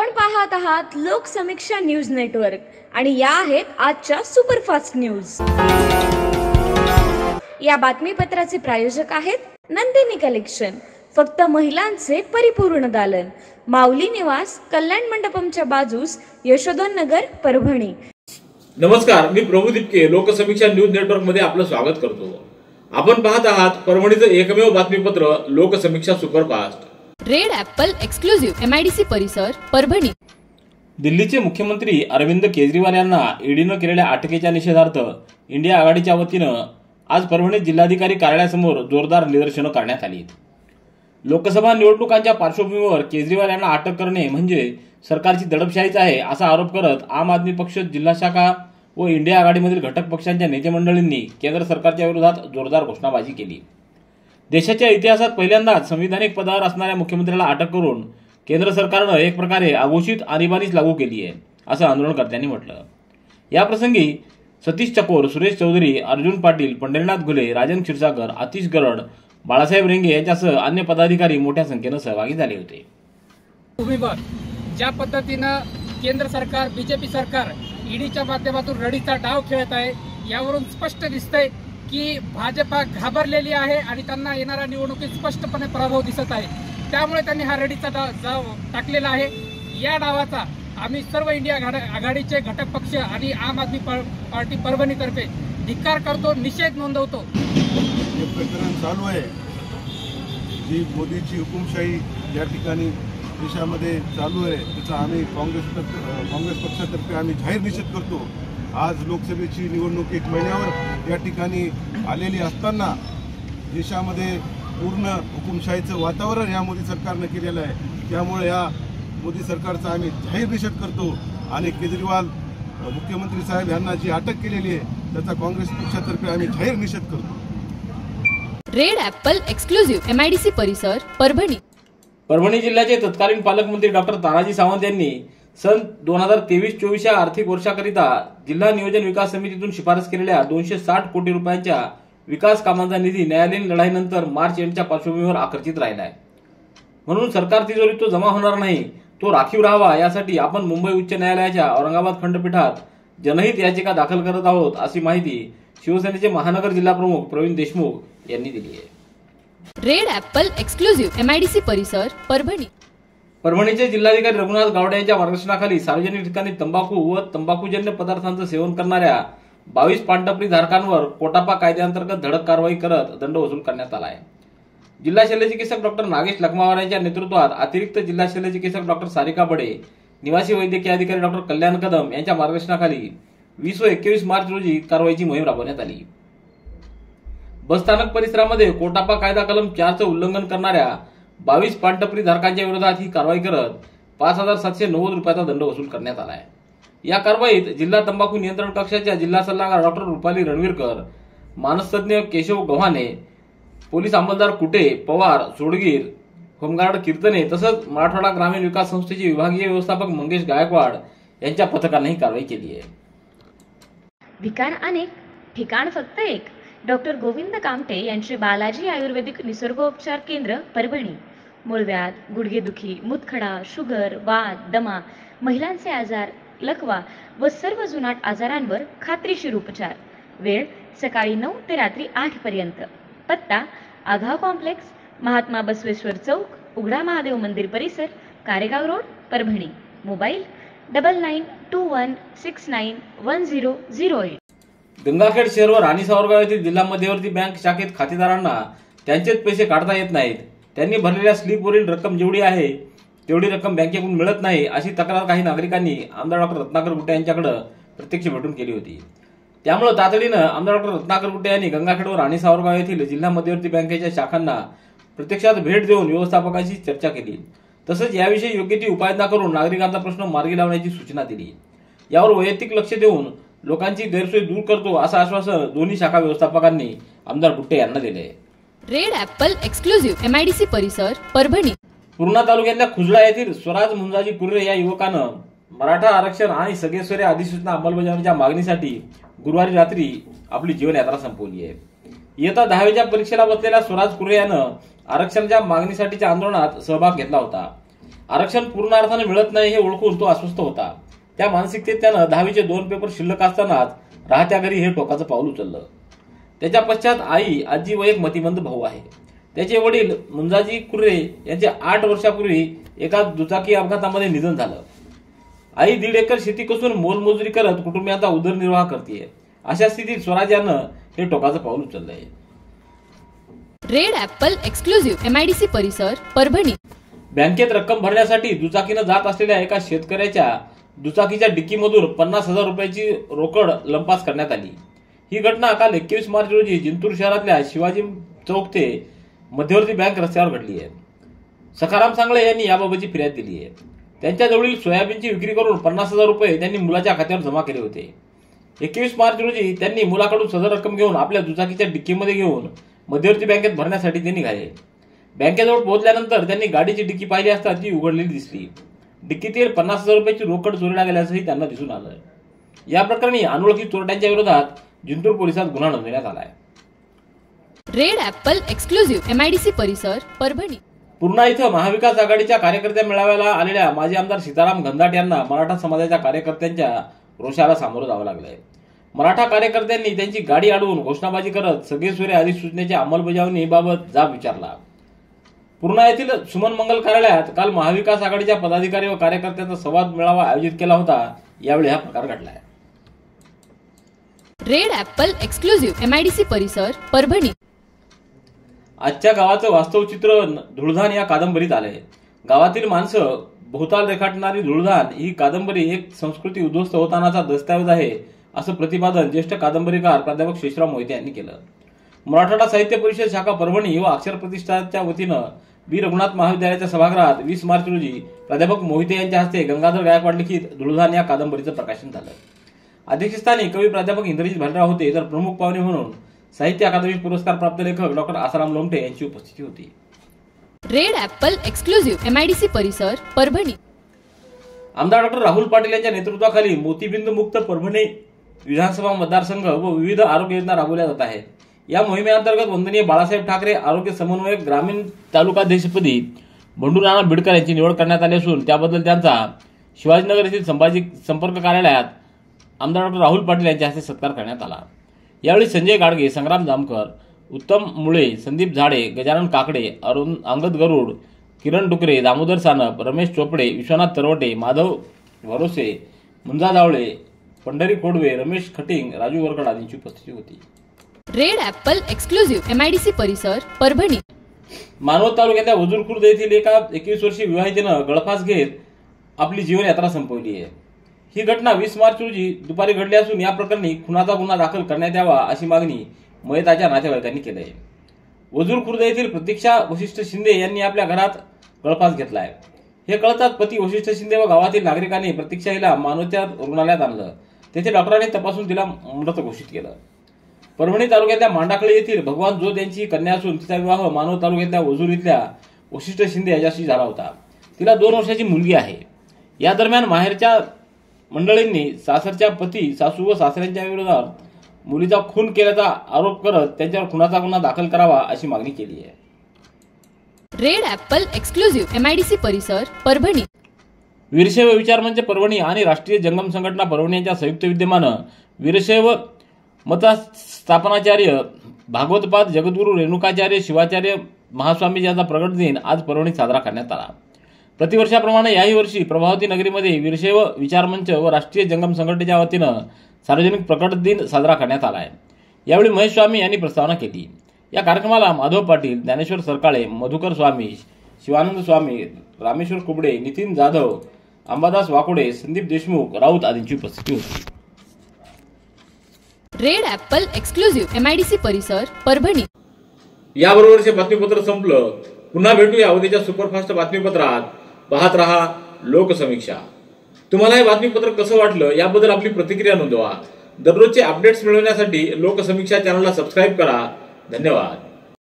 आपण पाहत आहात लोकसमीक्षा न्यूज नेटवर्क आणि या आहेत आजच्या सुपरफास्ट न्यूज। या बातमीपत्राचे प्रायोजक आहेत नंदिनी कलेक्शन, फक्त महिलांचे परिपूर्ण दालन, माऊली निवास, कल्याण मंडपमच्या बाजूस, यशोधन नगर, परभणी। नमस्कार, मी प्रभू दिपके लोकसमीक्षा न्यूज नेटवर्क मध्ये आपलं स्वागत करतो। आपण पाहत आहात परभणीचं एकमेव बातमीपत्र Loksamiksha superfast. Red apple exclusive MIDC परिसर, परभणी। दिल्लीचे मुख्यमंत्री अरविंद केजरीवाल यांना ईडीनं केलेल्या अटकेच्या निषेधार्थ इंडिया आघाडीच्या वतीनं आज परभणीत जिल्हाधिकारी कार्यालयासमोर जोरदार निदर्शनं करण्यात आली। लोकसभा निवडणुकांच्या पार्श्वभूमीवर केजरीवाल यांना अटक करणे म्हणजे सरकारची दडपशाहीच आहे असा आरोप करत आम आदमी पक्ष जिल्हा शाखा व इंडिया आघाडीमधील घटक पक्षांच्या नेते मंडळींनी केंद्र सरकारच्या विरोधात जोरदार घोषणाबाजी केली। देशाच्या इतिहासात पहिल्यांदाच संविधानिक पदावर असणाऱ्या मुख्यमंत्र्याला अटक करून केंद्र सरकारनं एक प्रकारे अघोषित आणीबाणीच लागू केली आहे असं आंदोलनकर्त्यांनी म्हटलं। या प्रसंगी सतीश चकोर, सुरेश चौधरी, अर्जुन पाटील, पंढरीनाथ घुले, राजन क्षीरसागर, आतिश गरड, बाळासाहेब रेंगे यांच्यासह अन्य पदाधिकारी मोठ्या संख्येनं सहभागी झाले होते। ज्या पद्धतीनं केंद्र सरकार, बीजेपी सरकार ईडीच्या माध्यमातून रडीचा डाव खेळत आहे, यावरून स्पष्ट दिसतंय की भाजपा घाबरलेली आहे आणि त्यांना येणाऱ्या निवडणुकीत स्पष्टपणे पराभव दिसत आहे। त्यामुळे त्यांनी हा रडीचा डाव टाकलेला आहे। या डावाचा आम्ही सर्व इंडिया आघाडीचे घटक पक्ष आणि आम आदमी पार्टी परभणीतर्फे धिक्कार करतो, निषेध नोंदवतो। हे प्रकरण चालू आहे, जी मोदीची हुकुमशाही या ठिकाणी देशामध्ये चालू आहे, त्याचा आम्ही काँग्रेस पक्षातर्फे आम्ही जाहीर निषेध करतो। आज लोकसभेची निवडणूक 1 महिन्यावर या ठिकाणी आलेली असताना देशामध्ये पूर्ण हुकुमशाहीचं वातावरण या मोदी सरकारनं केलेलं आहे। त्यामुळे या मोदी सरकारचा आम्ही जाहीर निषेध करतो आणि केजरीवाल मुख्यमंत्री साहेब यांना जी अटक केलेली आहे त्याचा काँग्रेस पक्षातर्फे आम्ही जाहीर निषेध करतो। रेड ॲपल एक्सक्लुझिव्ह MIDC परिसर, परभणी। परभणी जिल्ह्याचे तत्कालीन पालकमंत्री डॉक्टर तानाजी सावंत यांनी सन 2023-24 या आर्थिक वर्षाकरिता जिल्हा नियोजन विकास समितीतून शिफारस केलेल्या 260 कोटी रुपयांच्या विकास कामांचा निधी न्यायालयीन लढाईनंतर मार्च एंडच्या पार्श्वभूमीवर आकर्षित राहिला आहे। म्हणून सरकार तिजोरीत तो जमा होणार नाही, तो राखीव राहावा यासाठी आपण मुंबई उच्च न्यायालयाच्या औरंगाबाद खंडपीठात जनहित याचिका दाखल करत आहोत अशी माहिती शिवसेनेचे महानगर जिल्हा प्रमुख प्रवीण देशमुख यांनी दिली आहे। रेड ॲपल एक्सक्लुझिव्ह MIDC परिसर, परभणी। परभणीचे जिल्हाधिकारी रघुनाथ गावडे यांच्या मार्गदर्शनाखाली सार्वजनिक ठिकाणी तंबाखू व तंबाखूजन्य पदार्थांचं सेवन करणाऱ्या 22 पानटपरी धारकांवर कोटापा कायद्याअंतर्गत धडक कारवाई करत दंड वसूल करण्यात आला आहे। जिल्हा शल्यचिकित्सक डॉक्टर नागेश लखमावार यांच्या नेतृत्वात अतिरिक्त जिल्हा शल्यचिकित्सक डॉक्टर सारिका बडे, निवासी वैद्यकीय अधिकारी डॉक्टर कल्याण कदम यांच्या मार्गदर्शनाखाली 20 व 21 मार्च रोजी कारवाईची मोहीम राबवण्यात आली। बसस्थानक परिसरामध्ये कोटापा कायदा कलम 4चं उल्लंघन करणाऱ्या 22 पानटपरी धारकांच्या विरोधात ही कारवाई करत 5,790 रुपयाचा दंड वसूल करण्यात आला आहे। या कारवाईत जिल्हा तंबाखू नियंत्रण कक्षाच्या जिल्हा सल्लागार डॉक्टर रुपाली रणवीरकर, मानसतज्ञ केशव गव्हाणे, पोलीस अंमलदार कुटे, पवार, सोडगीर, होमगार्ड कीर्तने तसंच मराठवाडा ग्रामीण विकास संस्थेचे विभागीय व्यवस्थापक मंगेश गायकवाड यांच्या पथकाने ही कारवाई केली आहे। ठिकाण अनेक, ठिकाण फक्त एक। डॉक्टर गोविंद कामटे यांचे बालाजी आयुर्वेदिक निसर्गोपचार केंद्र, परभणी। मूळव्याध, गुडघेदुखी, मूतखडा, शुगर, वात, दमा, महिलांचे आजार, लकवा व सर्व जुनाट आजारांवर खात्रीशीर उपचार। वेळ सकाळी 9 ते रात्री 8 पर्यंत। पत्ता आघाव कॉम्प्लेक्स, महात्मा बसवेश्वर चौक, उघडा महादेव मंदिर परिसर, कारेगाव रोड, परभणी। मोबाईल 9921691008। गंगाखेड शहर व राणी सावरगाव येथील जिल्हा मध्यवर्ती बँक शाखेत खातेदारांना त्यांचेच पैसे काढता येत नाहीत। त्यांनी भरलेल्या स्लिपवरील रक्कम जेवढी आहे तेवढी रक्कम बँकेकडून मिळत नाही अशी तक्रार काही नागरिकांनी आमदार डॉक्टर रत्नाकर गुट्टे यांच्याकडे प्रत्यक्ष भेटून केली होती। त्यामुळे तातडीनं आमदार डॉक्टर रत्नाकर गुट्टे यांनी गंगाखेड व राणी सावरगाव येथील जिल्हा मध्यवर्ती बँकेच्या शाखांना प्रत्यक्षात भेट देऊन व्यवस्थापकांशी चर्चा केली। तसंच याविषयी योग्य ती उपाययोजना करून नागरिकांचा प्रश्न मार्गी लावण्याची सूचना दिली। यावर वैयक्तिक लक्ष देऊन लोकांची गैरसोय दूर करतो असं आश्वासन दोन्ही शाखा व्यवस्थापकांनी आमदार गुट्टे यांना दिले। रेड ॲपल एक्सक्लुझिव्ह MIDC परिसर, परभणी। पूर्णा तालुक्यातल्या खुजला येथील स्वराज मुंजाजी कुर्रे या युवकानं मराठा आरक्षण आणि सगळेसोयरे अधिसूचना अंमलबजावणीच्या मागणीसाठी गुरुवारी रात्री आपली जीवनयात्रा संपवली आहे। इयत्ता 10वीच्या परीक्षेला बसलेल्या स्वराज कुर्रे यानं आरक्षणाच्या मागणीसाठीच्या आंदोलनात सहभाग घेतला होता। आरक्षण पूर्ण अर्थाने मिळत नाही हे ओळखून तो अस्वस्थ होता. त्या मानसिकतेत त्यानं 10वीचे 2 पेपर शिल्लक असतानाच राहत्या घरी हे टोकाचं पाऊल उचललं. त्याच्या पश्चात आई, आजी व एक मतिमंद भाऊ आहे. त्याचे वडील मुंजाजी कुर्रे यांचे 8 वर्षापूर्वी एका दुचाकी अपघातामध्ये निधन झालं. आई 1.5 एकर शेती कसून मोलमजुरी करत कुटुंबियांचा उदरनिर्वाह करते. अशा स्थितीत स्वराज यानं हे टोकाचं पाऊल उचललंय. रेड ॲपल एक्सक्लुझिव्ह MIDC परिसर परभणी. बँकेत रक्कम भरण्यासाठी दुचाकीनं जात असलेल्या एका शेतकऱ्याच्या दुचाकीच्या डिक्कीमधून 50,000 रुपयाची रोकड लंपास करण्यात आली. ही घटना काल 21 मार्च रोजी जिंतूर शहरातल्या शिवाजी चौक ते मध्यवर्ती बँक रस्त्यावर घडली आहे. सखाराम सांगळे यांनी याबाबतची फिर्याद दिली आहे. त्यांच्याजवळील सोयाबीनची विक्री करून 50,000 रुपये त्यांनी मुलाच्या खात्यावर जमा केले होते. 21 मार्च रोजी त्यांनी मुलाकडून सदर रक्कम घेऊन आपल्या दुचाकीच्या डिक्कीमध्ये घेऊन मध्यवर्ती बँकेत भरण्यासाठी ते निघाले. बँकेजवळ पोहोचल्यानंतर त्यांनी गाडीची डिक्की पाहिली असता ती उघडलेली दिसली. डिक्कीतील 50,000 रुपयाची रोकड चोरीला गेल्याचंही त्यांना दिसून आलं. या प्रकरणी अनोळखी चोरट्यांच्या विरोधात जिंतूर पोलिसात गुन्हा नोंदवण्यात आला आहे. रेड ॲपल एक्सक्लुझिव्ह MIDC परिसर परभणी. पूर्णा इथं महाविकास आघाडीच्या कार्यकर्त्या मेळाव्याला आलेल्या माजी आमदार सीताराम घनदाट यांना मराठा समाजाच्या कार्यकर्त्यांच्या रोषाला सामोरं जावं लागलंय. मराठा कार्यकर्त्यांनी त्यांची गाडी अडवून घोषणाबाजी करत सगळेसोयरे अधिसूचनेच्या अंमलबजावणीबाबत जाब विचारला. पूर्णा येथील सुमन मंगल कार्यालयात काल महाविकास आघाडीच्या पदाधिकारी व कार्यकर्त्यांचा संवाद मेळावा आयोजित केला होता. यावेळी हा प्रकार घडलाय. रेड ॲपल एक्सक्लुझिव्ह MIDC परिसर परभणी. आजच्या गावाचं वास्तव चित्र धुळधान या कादंबरीत आलंय. गावातील माणसं भोवताल रेखाटणारी धुळधान ही कादंबरी एक संस्कृती उद्ध्वस्त होतानाचा दस्तऐवज आहे असं प्रतिपादन ज्येष्ठ कादंबरीकार प्राध्यापक शेषराव मोहिते यांनी केलं. मराठवाडा साहित्य परिषद शाखा परभणी व अक्षर प्रतिष्ठानच्या वतीनं बी रघुनाथ महाविद्यालयाच्या सभागृहात 20 मार्च रोजी प्राध्यापक मोहिते यांच्या हस्ते गंगाधर गायकवाड लिखित धुळधान या कादंबरीचं प्रकाशन झालं. अध्यक्षस्थानी कवी प्राध्यापक इंद्रजित भालेराव होते, तर प्रमुख पाहुणे म्हणून साहित्य अकादमी पुरस्कार प्राप्त लेखक डॉक्टर आसाराम लोमटे यांची उपस्थिती होती. रेड ॲपल एक्सक्लुझिव्ह MIDC परिसर परभणी. आमदार डॉक्टर राहुल पाटील यांच्या नेतृत्वाखाली मोतीबिंद मुक्त परभणी विधानसभा मतदारसंघ व विविध आरोग्य योजना राबवल्या जात आहेत. या मोहिमेअंतर्गत वंदनीय बाळासाहेब ठाकरे आरोग्य समन्वयक ग्रामीण तालुकाध्यक्षपदी बंडू नाना बिडकर यांची निवड करण्यात आली असून त्याबद्दल त्यांचा शिवाजीनगर येथील संभाजी संपर्क कार्यालयात आमदार डॉक्टर राहुल पाटील यांच्या हस्ते सत्कार करण्यात आला. यावेळी संजय गाडगे, संग्राम जामकर, उत्तम मुळे, संदीप झाडे, गजानन काकडे, अरुण अंगद गरुड, किरण डुकरे, दामोदर सानप, रमेश चोपडे, विश्वनाथ तरवटे, माधव भरोसे, मुंजा दावळे, पंढरी खोडवे, रमेश खटिंग, राजू वरकड आदींची उपस्थिती होती. रेड ॲपल एक्सक्लुझिव्ह MIDC परिसर परभणी. मानवत तालुक्याच्या वजूर खुर्द येथील एका 21 वर्षीय विवाहितेनं गळफास घेत आपली जीवनयात्रा संपवली आहे. ही घटना 20 मार्च रोजी दुपारी घडली असून या प्रकरणी खुनाचा गुन्हा दाखल करण्यात यावा अशी मागणी मयताच्या नातेवाईकांनी केली आहे. वजूर खुर्द येथील प्रतीक्षा वशिष्ठ शिंदे यांनी आपल्या घरात गळफास घेतलाय. हे कळताच पती वशिष्ठ शिंदे व गावातील नागरिकांनी प्रतीक्षा हिला मानवत्या रुग्णालयात आणलं. तेथे डॉक्टरांनी तपासून तिला मृत घोषित केलं. परभणी तालुक्यातल्या मांडाकळी येथील भगवान जोत यांची कन्या असून तिचा विवाह मानव तालुक्यातल्या वजूर इथल्या वशिष्ठ शिंदे याच्याशी झाला होता. तिला 2 वर्षाची मुलगी आहे. या दरम्यान माहेरच्या मंडळींनी सासरच्या पती, सासू व सासऱ्यांच्या विरोधात मुलीचा खून केल्याचा आरोप करत त्यांच्यावर खुनाचा गुन्हा दाखल करावा अशी मागणी केली आहे. रेड ॲपल एक्सक्लुझिव्ह MIDC परिसर परभणी. वीरशैव विचारमंच परभणी आणि राष्ट्रीय जंगम संघटना परभणी यांच्या संयुक्त विद्यमानं वीरशैव मतस्थापनाचार्य भागवतपाद जगद्गुरू रेणुकाचार्य शिवाचार्य महास्वामी यांचा प्रगट दिन आज परभणीत साजरा करण्यात आला. प्रतिवर्षाप्रमाणे याही वर्षी प्रभावती नगरीमध्ये वीरशैव विचारमंच व राष्ट्रीय जंगम संघटनेच्या वतीनं सार्वजनिक प्रकट दिन साजरा करण्यात आला आहे. यावेळी महेश स्वामी यांनी प्रस्तावना केली. या कार्यक्रमाला माधव पाटील, ज्ञानेश्वर सरकाळे, मधुकर स्वामी, शिवानंद स्वामी, रामेश्वर कुबडे, नितीन जाधव, अंबादास वाकोडे, संदीप देशमुख, राऊत आदींची उपस्थिती होती. रेड ॲपल एक्सक्लुझिव्ह MIDC परिसर परभणी. याबरोबरचे बातमीपत्र संपलं. पुन्हा भेटूया उद्याच्या सुपरफास्ट बातमीपत्रात. पाहत रहा लोकसमीक्षा. तुम्हाला हे बातमीपत्र कसं वाटलं याबद्दल आपली प्रतिक्रिया नोंदवा. दररोजचे अपडेट्स मिळवण्यासाठी लोकसमीक्षा चॅनलला सबस्क्राईब करा. धन्यवाद.